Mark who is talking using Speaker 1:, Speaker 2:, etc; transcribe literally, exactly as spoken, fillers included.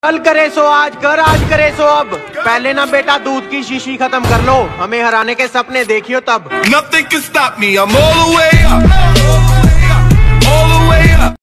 Speaker 1: कल करे सो आज कर, आज करे सो अब। पहले ना बेटा दूध की शीशी खत्म कर लो, हमें हराने के सपने देखियो तब।
Speaker 2: Nothing can stop me, I'm all the way up.